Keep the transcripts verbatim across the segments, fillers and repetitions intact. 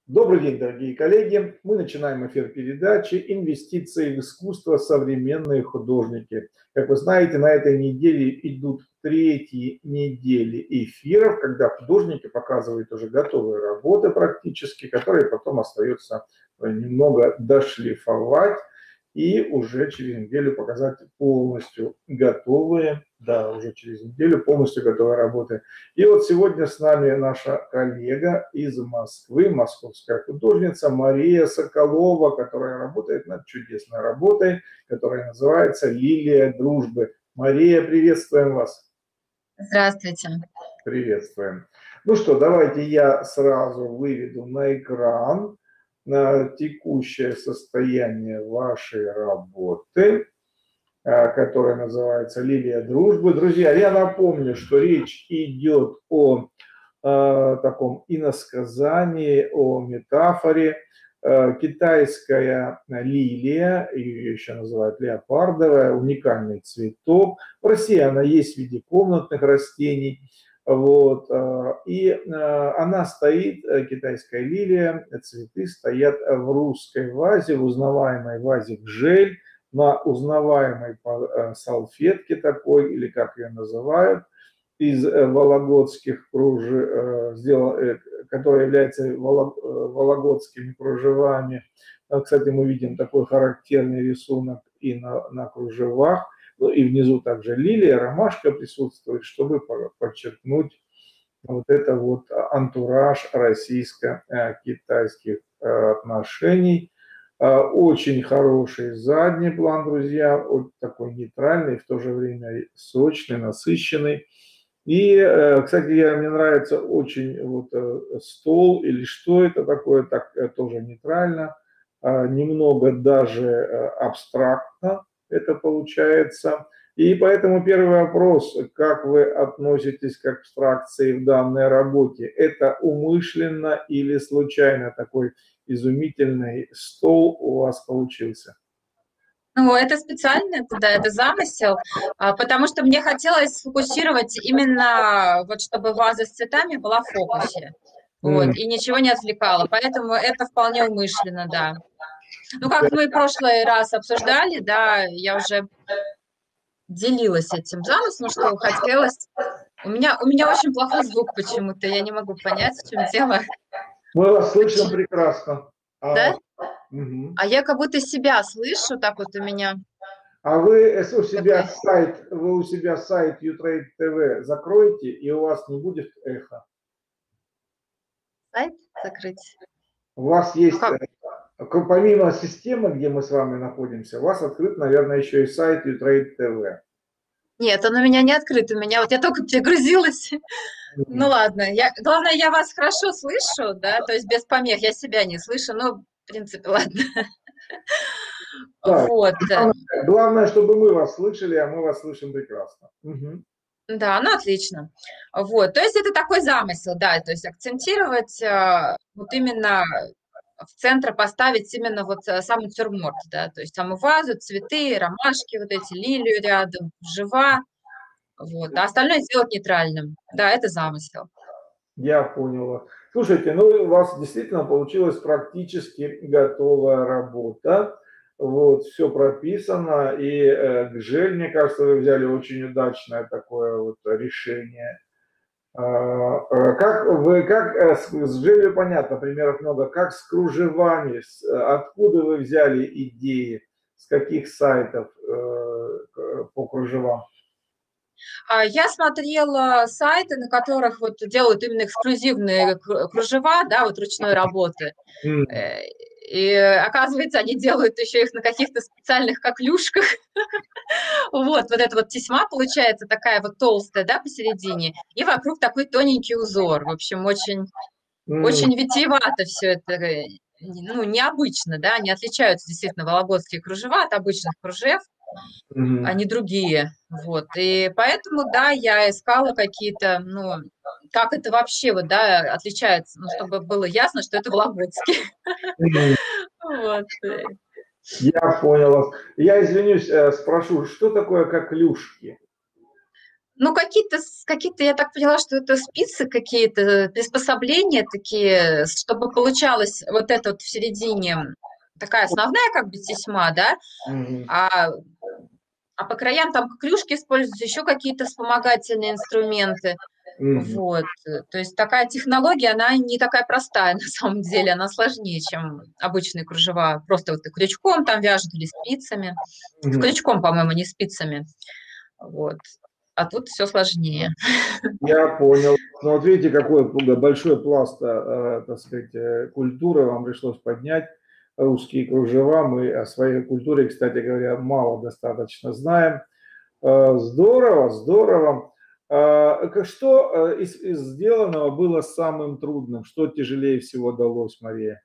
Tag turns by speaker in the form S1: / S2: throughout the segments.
S1: Добрый день, дорогие коллеги. Мы начинаем эфир передачи «Инвестиции в искусство. Современные художники». Как вы знаете, на этой неделе идут третьи недели эфиров, когда художники показывают уже готовые работы практически, которые потом остается немного дошлифовать и уже через неделю показать полностью готовые, да, уже через неделю полностью готовые работы. И вот сегодня с нами наша коллега из Москвы, московская художница Мария Соколова, которая работает над чудесной работой, которая называется «Лилия дружбы». Мария, приветствуем вас.
S2: Здравствуйте.
S1: Приветствуем. Ну что, давайте я сразу выведу на экран на текущее состояние вашей работы, которая называется «Лилия дружбы». Друзья, я напомню, что речь идет о, о таком иносказании, о метафоре. Китайская лилия, ее еще называют леопардовая, уникальный цветок. В России она есть в виде комнатных растений. Вот, и она стоит, китайская лилия, цветы стоят в русской вазе, в узнаваемой вазе гжель, на узнаваемой салфетке такой, или как ее называют, из вологодских кружев, которая является вологодскими кружевами. Кстати, мы видим такой характерный рисунок и на, на кружевах. И внизу также лилия, ромашка присутствует, чтобы подчеркнуть вот это вот антураж российско-китайских отношений. Очень хороший задний план, друзья, такой нейтральный, в то же время сочный, насыщенный. И, кстати, мне нравится очень вот стол, или что это такое, так тоже нейтрально, немного даже абстрактно это получается. И поэтому первый вопрос: как вы относитесь к абстракции в данной работе? Это умышленно или случайно такой изумительный стол у вас получился?
S2: Ну, это специально, это, да, это замысел, потому что мне хотелось сфокусировать именно, вот чтобы ваза с цветами была в фокусе, вот, и ничего не отвлекало, поэтому это вполне умышленно, да. Ну, как мы в прошлый раз обсуждали, да, я уже делилась этим замыслом, что хотелось. У меня, у меня очень плохой звук почему-то, я не могу понять, в чем дело.
S1: Мы вас слышим прекрасно.
S2: Да?
S1: Угу.
S2: А я как будто себя слышу, так вот у меня.
S1: А вы у себя такой сайт, вы у себя сайт Utrade тэ вэ закроете, и у вас не будет эхо.
S2: Сайт закрыть?
S1: У вас есть, как? Помимо системы, где мы с вами находимся, у вас открыт, наверное, еще и сайт Utrade тэ вэ.
S2: Нет, он у меня не открыт, у меня вот я только перегрузилась. Mm-hmm. Ну ладно, я, главное, я вас хорошо слышу, да, то есть без помех, я себя не слышу, но в принципе, ладно.
S1: Да,
S2: вот.
S1: Главное, главное, чтобы мы вас слышали, а мы вас слышим прекрасно. Угу.
S2: Да, ну отлично. Вот, то есть это такой замысел, да, то есть акцентировать вот именно в центр поставить именно вот сам натюрморт, да, то есть саму вазу, цветы, ромашки, вот эти, лилию рядом, жива, вот, а остальное сделать нейтральным. Да, это замысел.
S1: Я поняла. Слушайте, ну у вас действительно получилась практически готовая работа. Вот, все прописано, и э, гжель, мне кажется, вы взяли очень удачное такое вот решение. А, как вы, как с, с гжелью понятно, примеров много, как с кружевами, с, откуда вы взяли идеи, с каких сайтов э, по кружевам?
S2: Я смотрела сайты, на которых вот делают именно эксклюзивные кружева, да, вот ручной работы. Mm. И оказывается, они делают еще их на каких-то специальных коклюшках. Вот, вот эта вот тесьма получается такая вот толстая, да, посередине, и вокруг такой тоненький узор. В общем, очень, mm. очень витиевато все это, ну, необычно, да, они отличаются действительно вологодские кружева от обычных кружев. Mm-hmm. Они другие, вот, и поэтому, да, я искала какие-то, ну, как это вообще, вот, да, отличается, ну, чтобы было ясно, что это вологодские. Mm-hmm.
S1: Вот. Я поняла. Я, извинюсь, спрошу, что такое коклюшки?
S2: Ну, какие-то, какие-то, я так поняла, что это спицы какие-то, приспособления такие, чтобы получалось вот это вот в середине такая основная как бы тесьма, да,
S1: Мгм.
S2: а, а по краям там клюшки используются, еще какие-то вспомогательные инструменты.
S1: Мгм.
S2: Вот. То есть такая технология, она не такая простая на самом деле, она сложнее, чем обычные кружева. Просто вот крючком там вяжут или спицами.
S1: Мгм.
S2: Крючком, по-моему, не спицами. Вот. А тут все сложнее.
S1: Я понял. Ну, вот видите, какой большой пласт, э, так сказать, э, культуры вам пришлось поднять. Русские кружева. Мы о своей культуре, кстати говоря, мало достаточно знаем. Э, Здорово, здорово. А, как- Что э, из, из сделанного было самым трудным? Что тяжелее всего далось, Мария?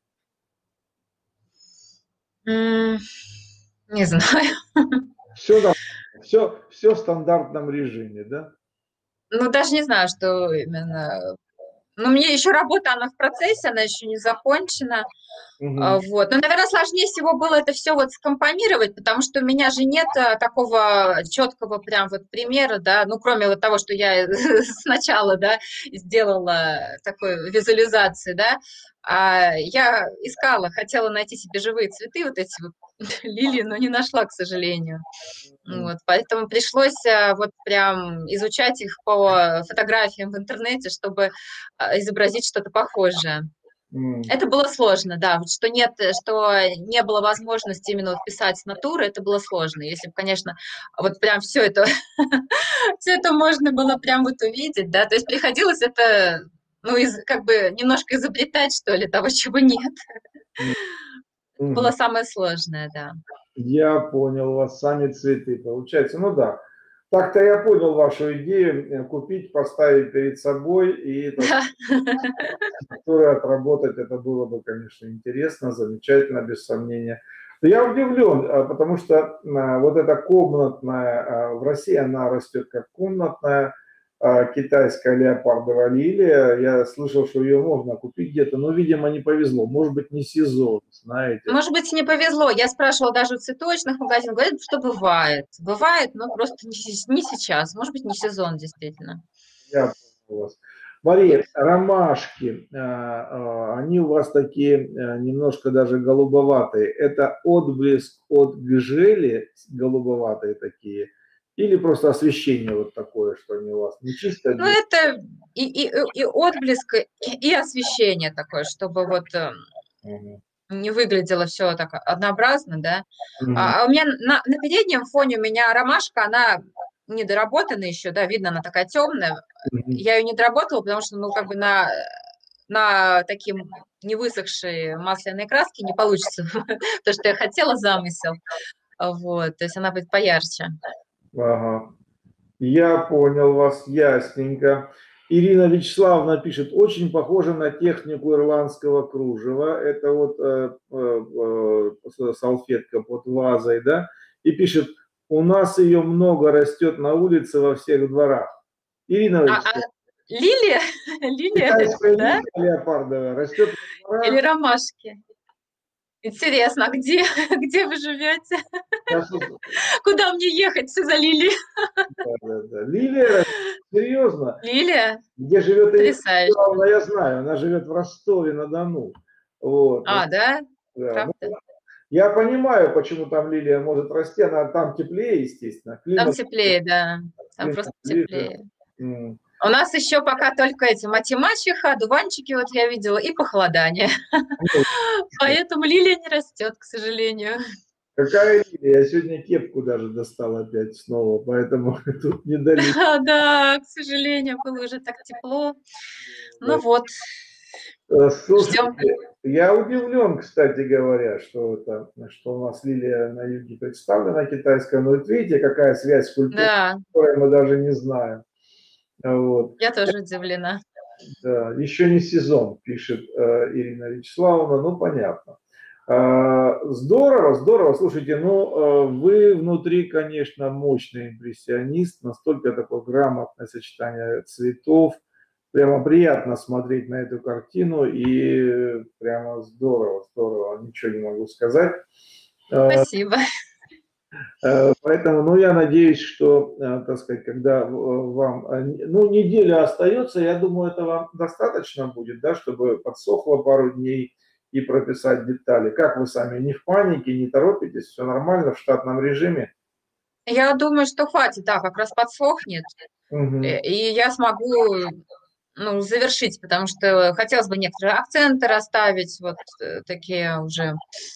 S2: М, Не знаю.
S1: Все, да, все, все в стандартном режиме, да?
S2: Ну, даже не знаю, что именно. Ну, мне еще работа, она в процессе, она еще не закончена. А,
S1: Мгм.
S2: Вот. Но, наверное, сложнее всего было это все вот скомпонировать, потому что у меня же нет а, такого четкого прям вот примера, да, ну, кроме вот того, что я сначала, да, сделала такой визуализации, да, а я искала, хотела найти себе живые цветы, вот эти вот лилии, но не нашла, к сожалению. Вот, поэтому пришлось а, вот прям изучать их по фотографиям в интернете, чтобы а, изобразить что-то похожее.
S1: М.
S2: Это было сложно, да, вот что нет, э, что не было возможности именно вот писать с натуры, это было сложно. Если бы, конечно, вот прям все это, все это можно было прям вот увидеть, да, то есть приходилось это, ну, из, как бы немножко изобретать, что ли, того, чего нет. Это было
S1: Мгм.
S2: самое сложное, да.
S1: Я понял вас, сами цветы, получается. Ну да. Так-то я понял вашу идею, э, купить, поставить перед собой и, так
S2: Да.
S1: которые отработать, это было бы, конечно, интересно, замечательно, без сомнения. Но я удивлен, а, потому что а, вот эта комнатная, а, в России она растет как комнатная, а, китайская леопардовая лилия. Я слышал, что ее можно купить где-то, но, видимо, не повезло. Может быть, не сезон, знаете.
S2: Может быть, не повезло. Я спрашивала даже в цветочных магазинах, говорят, что бывает. Бывает, но просто не, се- не сейчас. Может быть, не сезон, действительно.
S1: Я понял вас. Мария, ромашки, а, а, они у вас такие а, немножко даже голубоватые. Это отблеск от гжели, голубоватые такие, или просто освещение вот такое, что они у вас не чисто
S2: Ну,
S1: белые?
S2: это и, и, и отблеск, и, и освещение такое, чтобы вот э,
S1: Мгм.
S2: не выглядело все так однообразно, да.
S1: Мгм.
S2: А, а у меня на, на переднем фоне у меня ромашка, она недоработана еще, да, видно, она такая темная.
S1: Мгм.
S2: Я ее не доработала, потому что, ну, как бы на, на таким не высохшей масляной краске не получится то, что я хотела, замысел. Вот, то есть она будет поярче.
S1: Ага. Я понял вас, ясненько. Ирина Вячеславовна пишет, очень похоже на технику ирландского кружева. Это вот э, э, э, салфетка под вазой, да? И пишет, у нас ее много растет на улице во всех дворах. Ирина
S2: А, а
S1: Вячеславовна,
S2: лилия, лилия это,
S1: китайская
S2: да?
S1: лилия леопардовая растет во
S2: Или
S1: дворах.
S2: ромашки? Интересно, а где, где вы живете?
S1: Сейчас вот-
S2: Куда мне ехать за лилии?
S1: да, да, да. Лилия растет, серьезно.
S2: Лилия?
S1: Где живет Ирина
S2: Потрясающе.
S1: Вячеславовна, я знаю. Она живет в Ростове-на-Дону. Вот.
S2: А, да?
S1: Да. Ну,
S2: Правда?
S1: я понимаю, почему там лилия может расти, она там теплее, естественно,
S2: Там
S1: климат,
S2: теплее, да. Там
S1: климат
S2: просто
S1: ближе.
S2: теплее.
S1: М.
S2: У нас еще пока только эти мати-мачеха, дуванчики вот я видела, и похолодание.
S1: Ну,
S2: Поэтому лилия не растет, к сожалению.
S1: какая лилия? Я сегодня кепку даже достал опять снова, поэтому тут не дали.
S2: Да, к сожалению, было уже так тепло. Ну
S1: Да.
S2: вот,
S1: Э,
S2: ждем.
S1: Слушайте, я удивлен, кстати говоря, что, это, что у нас лилия на юге представлена китайская, но вот видите, какая связь с культурой,
S2: Да,
S1: которой мы даже не знаем. Вот.
S2: я тоже удивлена.
S1: Да, еще не сезон, пишет э, Ирина Вячеславовна, ну понятно. Э, здорово, здорово, слушайте, ну э, вы внутри, конечно, мощный импрессионист, настолько такое грамотное сочетание цветов, прямо приятно смотреть на эту картину и прямо здорово, здорово, ничего не могу сказать. Э,
S2: Спасибо.
S1: Поэтому, ну, я надеюсь, что, так сказать, когда вам, ну, неделя остается, я думаю, этого достаточно будет, да, чтобы подсохло пару дней и прописать детали. Как вы сами, не в панике, не торопитесь, все нормально в штатном режиме?
S2: Я думаю, что хватит, да, как раз подсохнет,
S1: Угу.
S2: и я смогу, ну, завершить, потому что хотелось бы некоторые акценты расставить, вот такие уже,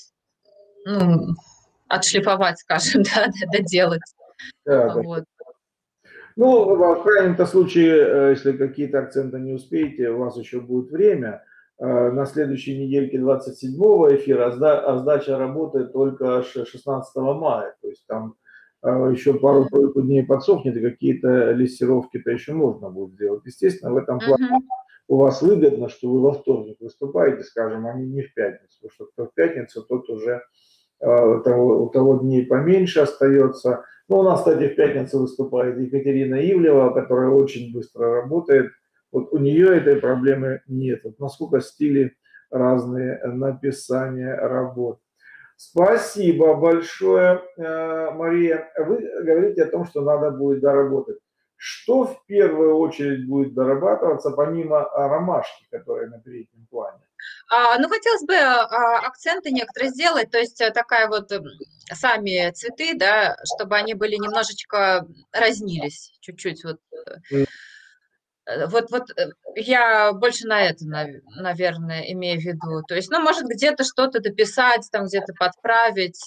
S2: ну, отшлифовать, скажем, да, доделать.
S1: Да, да.
S2: Вот.
S1: Ну, в крайнем-то случае, если какие-то акценты не успеете, у вас еще будет время. На следующей недельке двадцать седьмого эфира, а сдача работает только шестнадцатого мая. То есть там еще пару-тройку дней подсохнет, и какие-то листировки-то еще можно будет сделать. Естественно, в этом плане mm-hmm. у вас выгодно, что вы во вторник выступаете, скажем, а не в пятницу. Потому что кто в пятницу, тот уже у того, у того дней поменьше остается. Ну, у нас, кстати, в пятницу выступает Екатерина Ивлева, которая очень быстро работает. Вот у нее этой проблемы нет. Вот насколько стили разные написания работ. Спасибо большое, Мария. Вы говорите о том, что надо будет доработать. Что в первую очередь будет дорабатываться, помимо ромашки, которая на переднем плане?
S2: А, ну, хотелось бы а, акценты некоторые сделать, то есть такая вот сами цветы, да, чтобы они были немножечко разнились, чуть-чуть вот. Mm. Вот, вот я больше на это, наверное, имею в виду. То есть, ну, может, где-то что-то дописать, там где-то подправить,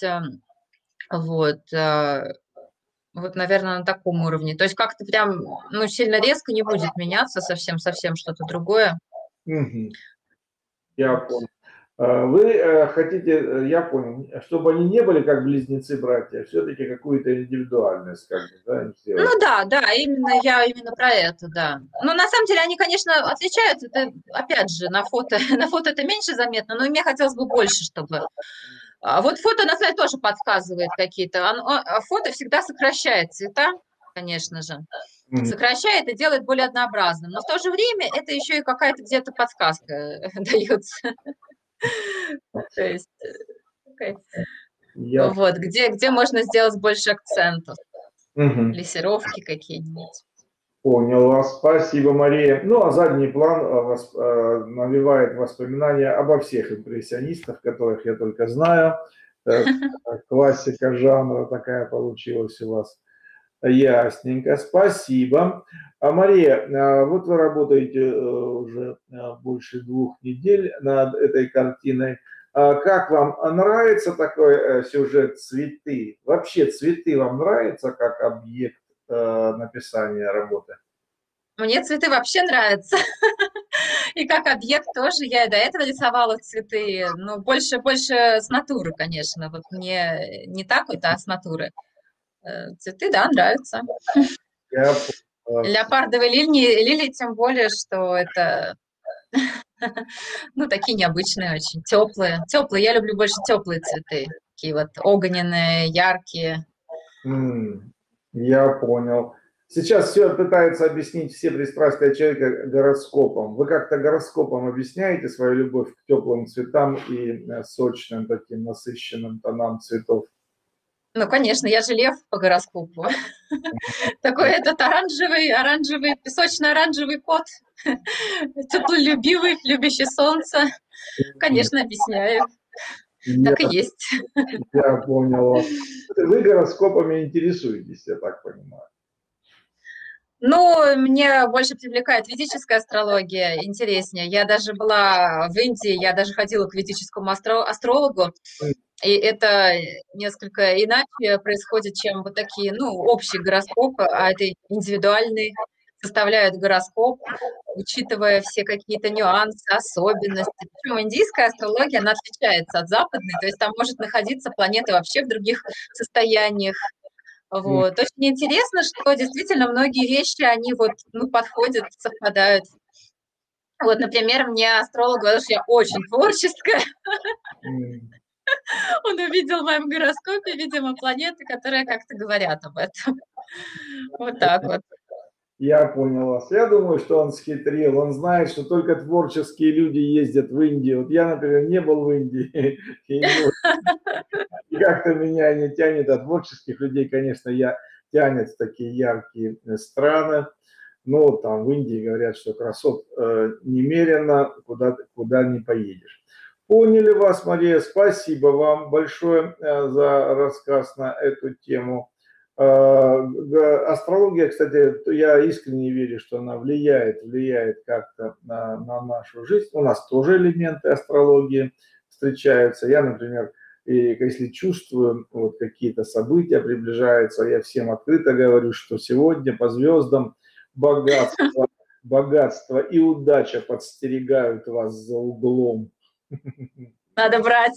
S2: вот. Вот, наверное, на таком уровне. То есть как-то прям, ну, сильно резко не будет меняться совсем-совсем что-то другое.
S1: Mm-hmm. Я понял. Вы хотите, я понял, чтобы они не были как близнецы-братья, все-таки какую-то индивидуальность, как бы, да, сделать.
S2: Ну да, да, именно я именно про это, да. Но на самом деле они, конечно, отличаются. Это, опять же, на фото, на фото это меньше заметно, но мне хотелось бы больше, чтобы. Вот фото на самом деле тоже подсказывает какие-то. Фото всегда сокращает цвета, конечно же. Mm-hmm. Сокращает и делает более однообразным. Но в то же время это еще и какая-то где-то подсказка дается. То есть, yeah. вот, где, где можно сделать больше акцентов.
S1: Угу.
S2: Лессировки какие-нибудь.
S1: Понял вас. Спасибо, Мария. Ну, а задний план восп... навевает воспоминания обо всех импрессионистах, которых я только знаю. Классика жанра такая получилась у вас. Ясненько. Спасибо. А, Мария, вот вы работаете уже больше двух недель над этой картиной. Как вам нравится такой сюжет «Цветы»? Вообще цветы вам нравятся как объект написания работы?
S2: Мне цветы вообще нравятся. И как объект тоже. Я и до этого рисовала цветы. Но больше, больше с натуры, конечно. Вот мне не так вот, а с натуры. Цветы, да, нравятся.
S1: Я...
S2: Леопардовые лилии, лилии, тем более, что это... Ну, такие необычные очень, теплые. Теплые, я люблю больше теплые цветы. Такие вот огненные, яркие.
S1: Mm, я понял. Сейчас все пытаются объяснить все пристрастия человека гороскопом. Вы как-то гороскопом объясняете свою любовь к теплым цветам и сочным, таким насыщенным тонам цветов?
S2: Ну, конечно, я же лев по гороскопу. Такой этот оранжевый, оранжевый, песочно-оранжевый кот. Теплолюбивый, любящий солнце. Конечно, объясняю. Так и есть.
S1: Я понял. Вы гороскопами интересуетесь, я так понимаю.
S2: Ну, мне больше привлекает ведическая астрология, интереснее. Я даже была в Индии, я даже ходила к ведическому астро- астрологу, и это несколько иначе происходит, чем вот такие, ну, общие гороскопы, а это индивидуальные, составляют гороскоп, учитывая все какие-то нюансы, особенности. Причем индийская астрология, она отличается от западной, то есть там может находиться планета вообще в других состояниях. Вот. Очень интересно, что действительно многие вещи, они вот, ну, подходят, совпадают. Вот, например, мне астролог говорил, что я очень творческая. Он увидел в моем гороскопе, видимо, планеты, которые как-то говорят об этом. Вот так вот.
S1: Я понял вас. Я думаю, что он схитрил. Он знает, что только творческие люди ездят в Индию. Вот я, например, не был в Индии. И как-то меня не тянет, от творческих людей, конечно, я тянет в такие яркие страны. Но там в Индии говорят, что красот э, немерено, куда, куда не поедешь. Поняли вас, Мария. Спасибо вам большое э, за рассказ на эту тему. Э, астрология, кстати, я искренне верю, что она влияет, влияет как-то на, на нашу жизнь. У нас тоже элементы астрологии встречаются. Я, например, и если чувствую, вот какие-то события приближаются, я всем открыто говорю, что сегодня по звездам богатство, богатство и удача подстерегают вас за углом.
S2: Надо брать.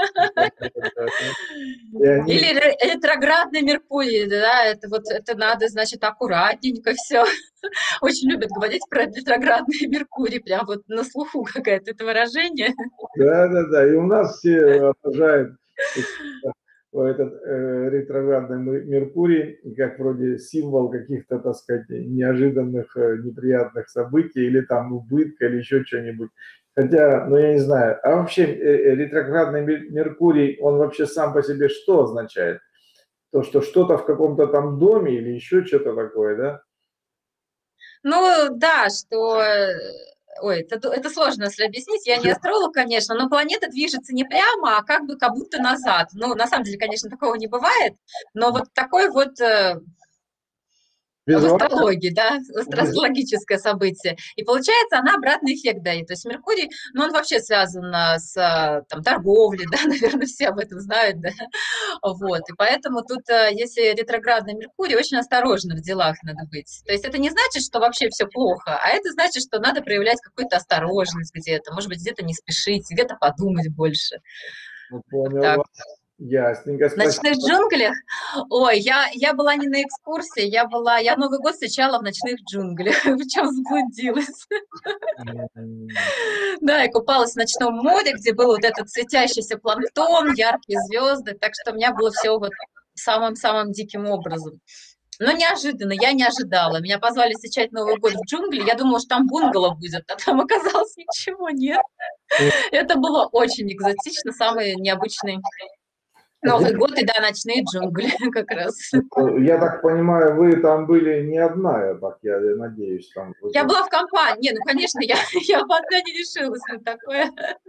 S1: Они...
S2: Или ретроградный Меркурий, да, это вот это надо, значит, аккуратненько все. Очень любят говорить про ретроградный Меркурий, прям вот на слуху какое-то это выражение.
S1: Да, да, да, и у нас все обожают этот э, ретроградный Меркурий как вроде символ каких-то, так сказать, неожиданных э, неприятных событий или там убытка или еще что-нибудь. Хотя, ну я не знаю, а вообще э, ретроградный Меркурий, он вообще сам по себе что означает? То, что что-то в каком-то там доме или еще что-то такое, да?
S2: Ну да, что... Ой, это, это сложно если объяснить. Я не астролог, конечно, но планета движется не прямо, а как бы как будто назад. Ну, на самом деле, конечно, такого не бывает, но вот такой вот э, в астрологии, да, астрологическое событие. И получается, она обратный эффект дает. То есть Меркурий, ну, он вообще связан с там, торговлей, да, наверное, все об этом знают, да. Вот, и поэтому тут, если ретроградный Меркурий, очень осторожно в делах надо быть. То есть это не значит, что вообще все плохо, а это значит, что надо проявлять какую-то осторожность где-то, может быть, где-то не спешить, где-то подумать больше.
S1: Понял вот вас. Ясненько,
S2: в ночных джунглях? Ой, я, я была не на экскурсии, я была, я Новый год встречала в ночных джунглях, причем заблудилась. Да, я купалась в ночном море, где был вот этот светящийся планктон, яркие звезды, так что у меня было все вот самым-самым диким образом. Но неожиданно, я не ожидала. Меня позвали встречать Новый год в джунгли, я думала, что там бунгало будет, а там оказалось ничего нет. Это было очень экзотично, самый необычный Новый год и, да, ночные джунгли как раз.
S1: Я так понимаю, вы там были не одна, я так, я надеюсь. Там...
S2: Я была в компании. Не, ну, конечно, я, я бы одна не решилась на такое.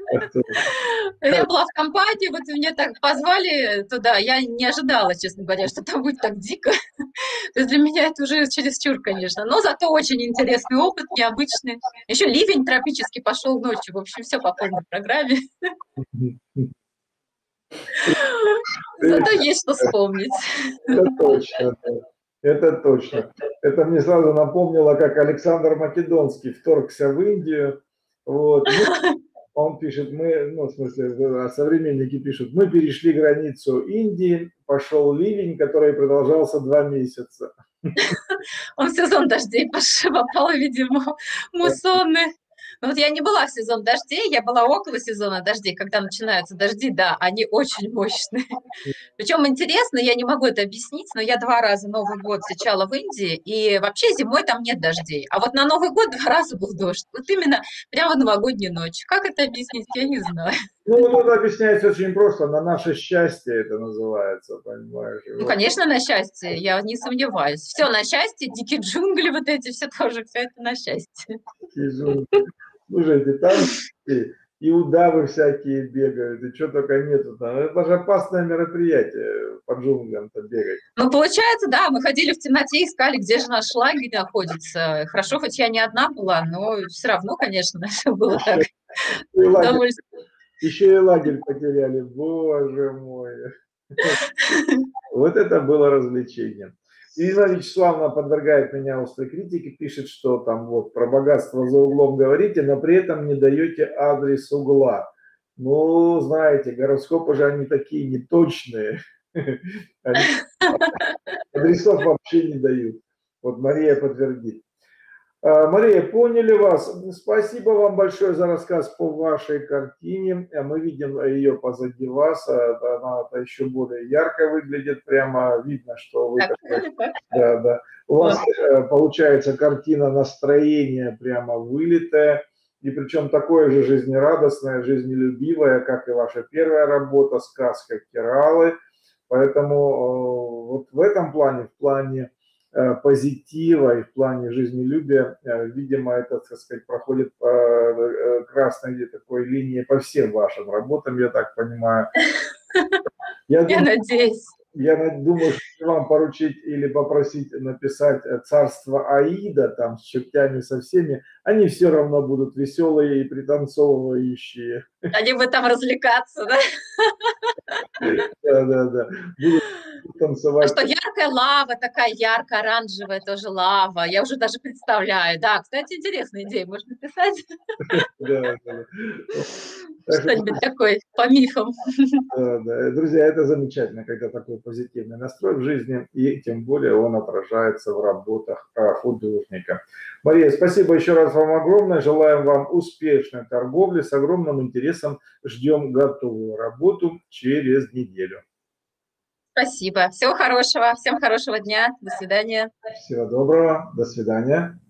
S2: Я была в компании, вот меня так позвали туда. Я не ожидала, честно говоря, что там будет так дико. То есть для меня это уже чересчур, конечно. Но зато очень интересный опыт, необычный. Еще ливень тропический пошел ночью. В общем, все по полной программе. Зато есть что вспомнить.
S1: Это точно. Это точно. Это мне сразу напомнило, как Александр Македонский вторгся в Индию. Вот. Он пишет, мы, ну, в смысле, современники пишут, мы перешли границу Индии, пошел ливень, который продолжался два месяца.
S2: Он в сезон дождей попал, видимо, муссонный. Ну вот я не была в сезон дождей, я была около сезона дождей, когда начинаются дожди, да, они очень мощные. Причем интересно, я не могу это объяснить, но я два раза Новый год встречала в Индии, и вообще зимой там нет дождей. А вот на Новый год два раза был дождь. Вот именно прямо в новогоднюю ночь. Как это объяснить, я не знаю.
S1: Ну, это объясняется очень просто, на наше счастье это называется, понимаешь?
S2: Ну, конечно, на счастье, я не сомневаюсь. Все на счастье, дикие джунгли вот эти, все тоже, все это на счастье.
S1: Слушайте, там и, и удавы всякие бегают, и что только нету там. Это же опасное мероприятие по джунглям-то бегать.
S2: Ну, получается, да, мы ходили в темноте, искали, где же наш лагерь находится. Хорошо, хоть я не одна была, но все равно, конечно, было так.
S1: Еще и лагерь потеряли, боже мой. Вот это было развлечение. Ирина Вячеславовна подвергает меня острой критике, пишет, что там вот про богатство за углом говорите, но при этом не даете адрес угла. Ну, знаете, гороскопы же они такие неточные. Адресов вообще не дают. Вот Мария подтвердит. Мария, поняли вас. Спасибо вам большое за рассказ по вашей картине. Мы видим ее позади вас. Она еще более ярко выглядит. Прямо видно, что вы... Такой, да, да. У вас получается картина настроения прямо вылитая. и причем такое же жизнерадостное, жизнелюбивое, как и ваша первая работа, сказка Кералы. Поэтому вот в этом плане, в плане позитива и в плане жизнелюбия, видимо, это, так сказать, проходит по красной такой линии по всем вашим работам, я так понимаю.
S2: Я, я думаю, надеюсь.
S1: Я думаю, что вам поручить или попросить написать «Царство Аида», там, с чертями, со всеми, они все равно будут веселые и пританцовывающие.
S2: Они будут там развлекаться, да?
S1: Да, да, да. Будут танцевать.
S2: А что яркая лава, такая ярко-оранжевая тоже лава. Я уже даже представляю. Да, кстати, интересная идея, можно написать.
S1: Да, да.
S2: Что-нибудь такое по мифам.
S1: Да, да. Друзья, это замечательно, когда такой позитивный настрой в жизни, и тем более он отражается в работах художника. Мария, спасибо еще раз вам огромное. Желаем вам успешной торговли. С огромным интересом ждем готовую работу через неделю.
S2: Спасибо. Всего хорошего. Всем хорошего дня. До свидания.
S1: Всего доброго. До свидания.